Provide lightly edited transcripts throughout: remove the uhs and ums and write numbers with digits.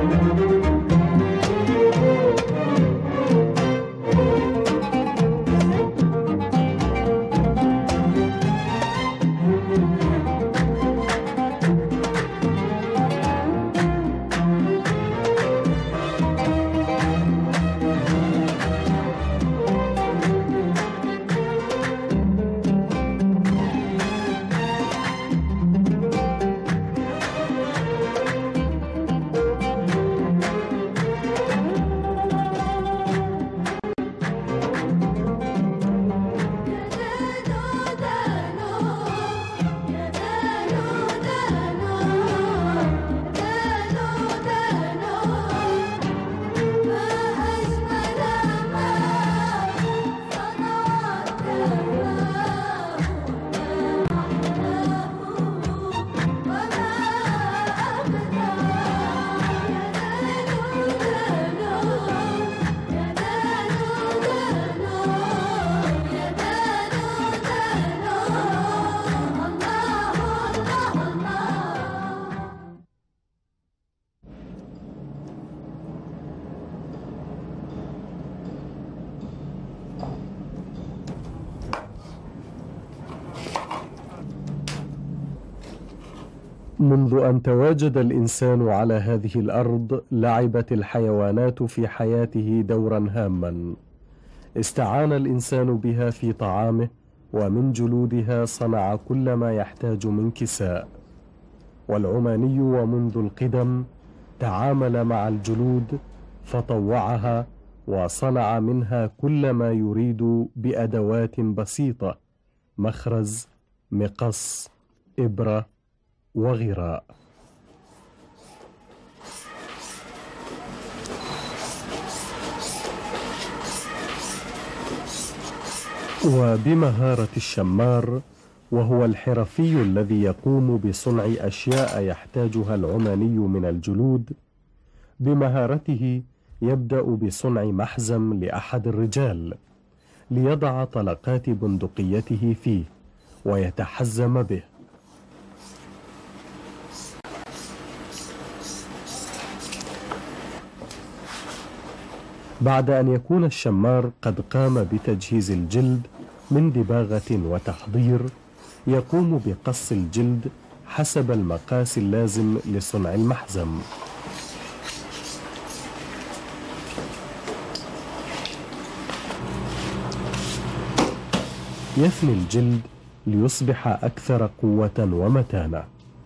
منذ أن تواجد الإنسان على هذه الأرض لعبت الحيوانات في حياته دورا هاما. استعان الإنسان بها في طعامه، ومن جلودها صنع كل ما يحتاج من كساء. والعماني ومنذ القدم تعامل مع الجلود فطوعها وصنع منها كل ما يريد بأدوات بسيطة: مخرز، مقص، إبرة وغراء. وبمهارة الشمار، وهو الحرفي الذي يقوم بصنع أشياء يحتاجها العماني من الجلود، بمهارته يبدأ بصنع محزم لأحد الرجال ليضع طلقات بندقيته فيه ويتحزم به. بعد أن يكون الشمار قد قام بتجهيز الجلد من دباغة وتحضير، يقوم بقص الجلد حسب المقاس اللازم لصنع المحزم. يثني الجلد ليصبح أكثر قوة ومتانة.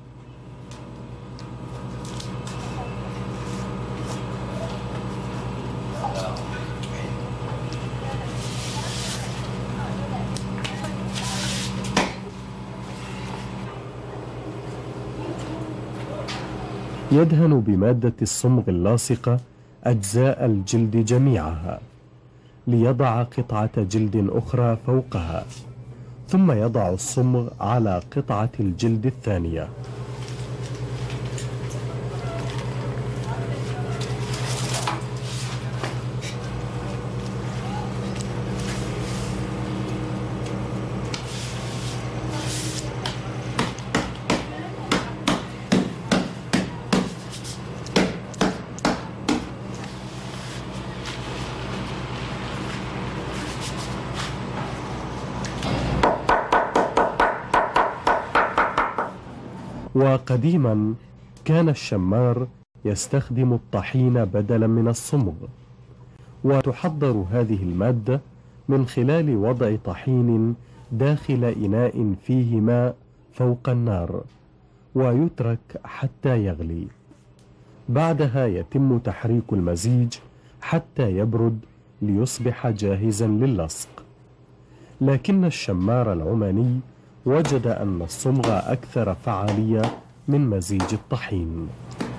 يدهن بمادة الصمغ اللاصقة أجزاء الجلد جميعها، ليضع قطعة جلد أخرى فوقها، ثم يضع الصمغ على قطعة الجلد الثانية. وقديما كان الشمار يستخدم الطحين بدلا من الصمغ، وتحضر هذه المادة من خلال وضع طحين داخل إناء فيه ماء فوق النار، ويترك حتى يغلي. بعدها يتم تحريك المزيج حتى يبرد ليصبح جاهزا للصق. لكن الشمار العماني وجد أن الصمغ أكثر فعالية من مزيج الطحين.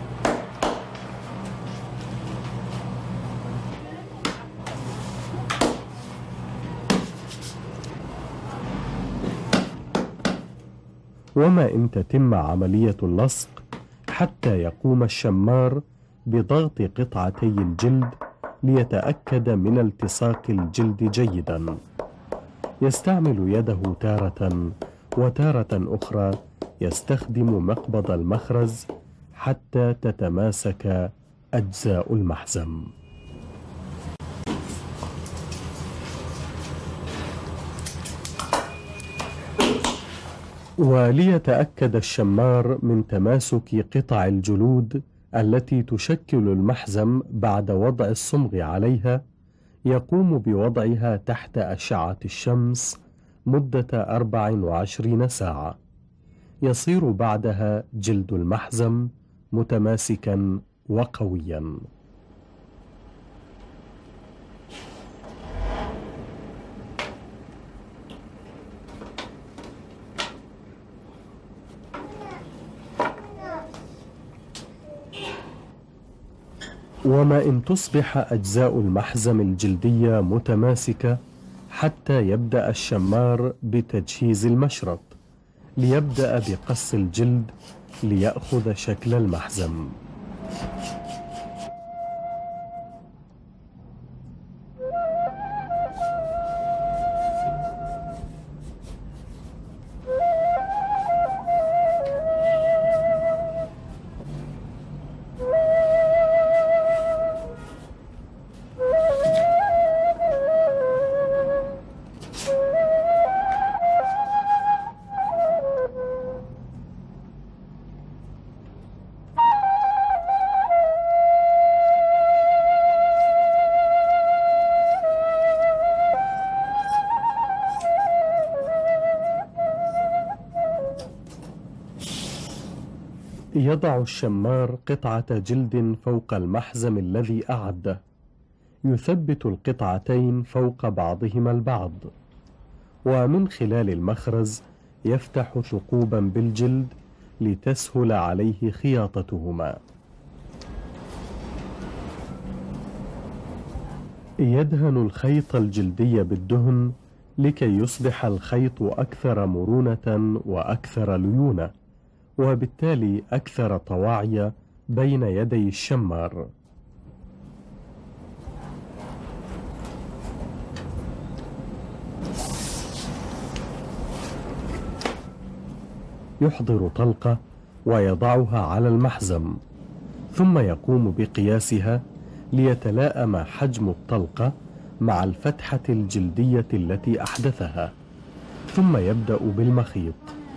وما إن تتم عملية اللصق حتى يقوم الشمار بضغط قطعتي الجلد ليتأكد من التصاق الجلد جيدا. يستعمل يده تارة، وتارة أخرى يستخدم مقبض المخرز حتى تتماسك أجزاء المحزم. وليتأكد الشمار من تماسك قطع الجلود التي تشكل المحزم بعد وضع الصمغ عليها، يقوم بوضعها تحت أشعة الشمس مدة 24 ساعة. يصير بعدها جلد المحزم متماسكا وقويا. وما إن تصبح أجزاء المحزم الجلدية متماسكة حتى يبدأ الشمار بتجهيز المشرط، ليبدأ بقص الجلد ليأخذ شكل المحزم. يضع الشمار قطعة جلد فوق المحزم الذي أعده، يثبت القطعتين فوق بعضهما البعض، ومن خلال المخرز يفتح ثقوبا بالجلد لتسهل عليه خياطتهما. يدهن الخيط الجلدي بالدهن لكي يصبح الخيط أكثر مرونة وأكثر ليونة، وبالتالي أكثر طواعية بين يدي الشمار. يحضر طلقة ويضعها على المحزم، ثم يقوم بقياسها ليتلائم حجم الطلقة مع الفتحة الجلدية التي أحدثها، ثم يبدأ بالمخيط.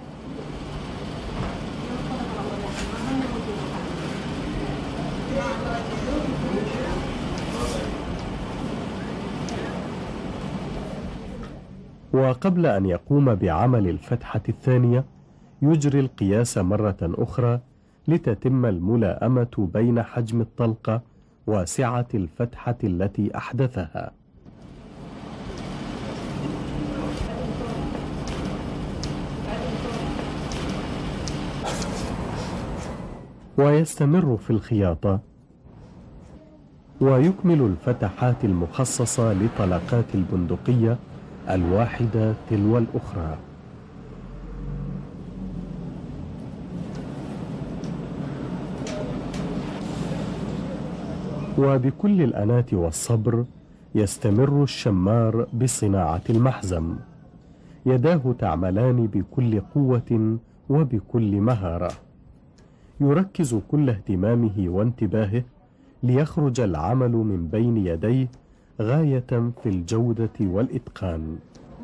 وقبل أن يقوم بعمل الفتحة الثانية يجري القياس مرة أخرى لتتم الملائمة بين حجم الطلقة وسعة الفتحة التي أحدثها. ويستمر في الخياطة، ويكمل الفتحات المخصصة لطلقات البندقية الواحدة تلو الأخرى. وبكل الأناة والصبر يستمر الشمار بصناعة المحزم. يداه تعملان بكل قوة وبكل مهارة. يركز كل اهتمامه وانتباهه ليخرج العمل من بين يديه غاية في الجودة والإتقان.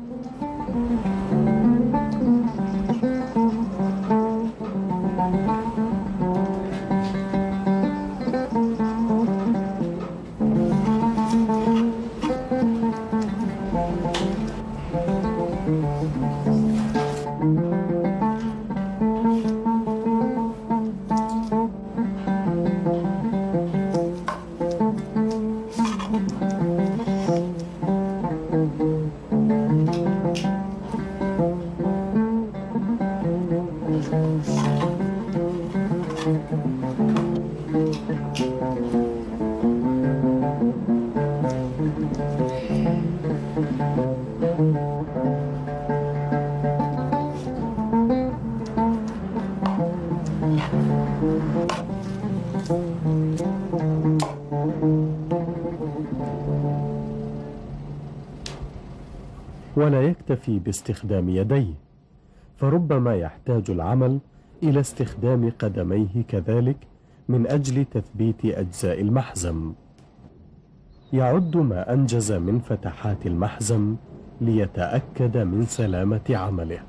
ولا يكتفي باستخدام يديه، فربما يحتاج العمل إلى استخدام قدميه كذلك من أجل تثبيت أجزاء المحزم. يعد ما أنجز من فتحات المحزم ليتأكد من سلامة عمله.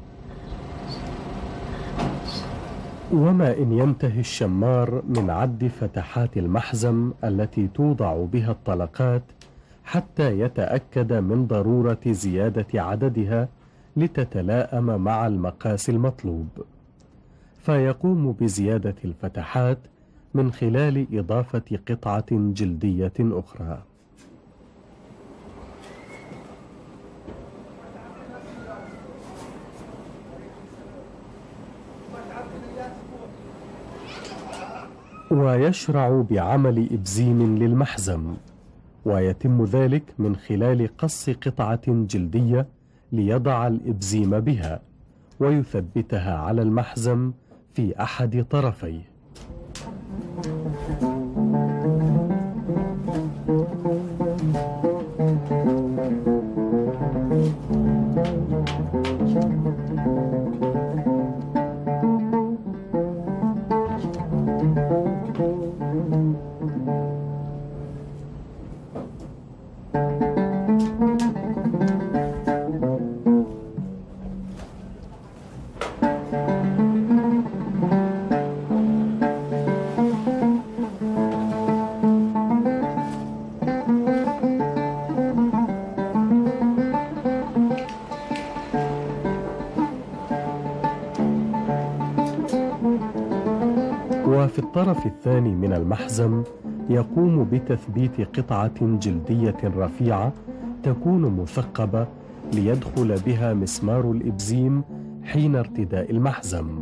وما إن ينتهي الشمار من عد فتحات المحزم التي توضع بها الطلقات حتى يتأكد من ضرورة زيادة عددها لتتلائم مع المقاس المطلوب، فيقوم بزيادة الفتحات من خلال إضافة قطعة جلدية أخرى. ويشرع بعمل إبزيم للمحزم، ويتم ذلك من خلال قص قطعة جلدية ليضع الإبزيم بها ويثبتها على المحزم في أحد طرفيه. وفي الطرف الثاني من المحزم يقوم بتثبيت قطعة جلدية رفيعة تكون مثقبة ليدخل بها مسمار الإبزيم حين ارتداء المحزم.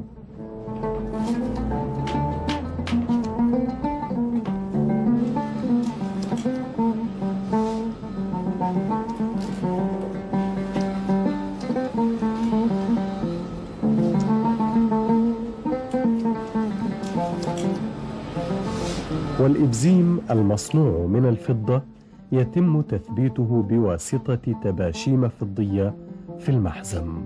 والإبزيم المصنوع من الفضة يتم تثبيته بواسطة تباشيم فضية في المحزم.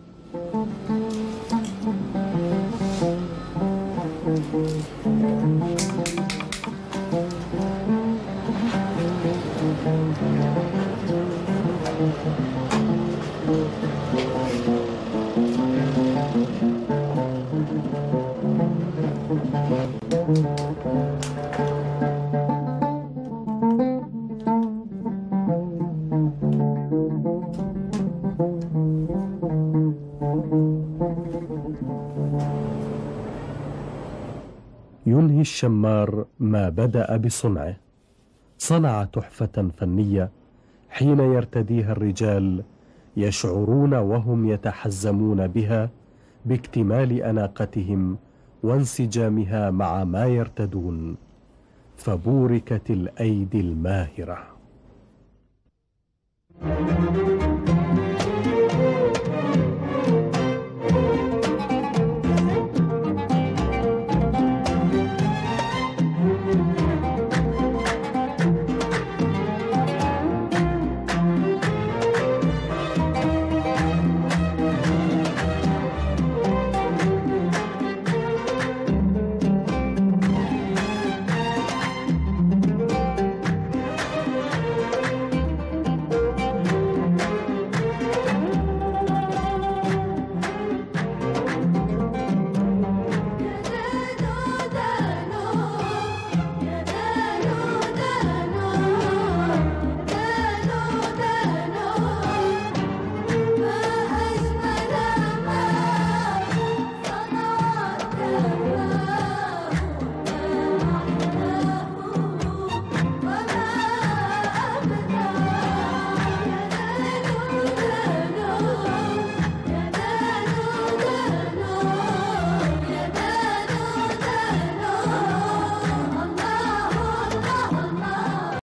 ينهي الشمار ما بدأ بصنعه. صنع تحفة فنية حين يرتديها الرجال يشعرون وهم يتحزمون بها باكتمال أناقتهم وانسجامها مع ما يرتدون، فبوركت الأيدي الماهرة.